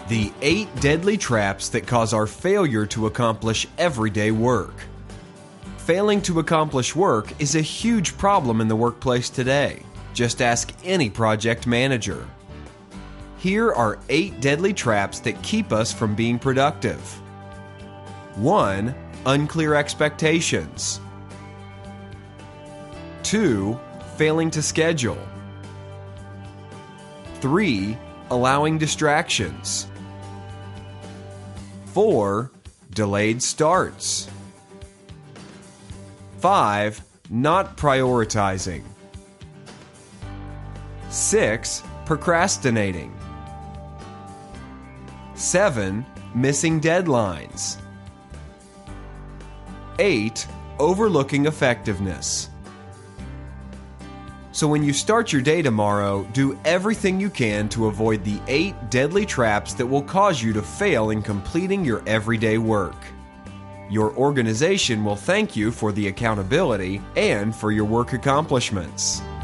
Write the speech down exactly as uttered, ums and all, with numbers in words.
The eight deadly traps that cause our failure to accomplish everyday work. Failing to accomplish work is a huge problem in the workplace today. Just ask any project manager. Here are eight deadly traps that keep us from being productive. one. Unclear expectations. two. Failing to schedule. three. Allowing distractions. four. Delayed starts. five. Not prioritizing. six. Procrastinating. seven. Missing deadlines. eight. Overlooking effectiveness. So when you start your day tomorrow, do everything you can to avoid the eight deadly traps that will cause you to fail in completing your everyday work. Your organization will thank you for the accountability and for your work accomplishments.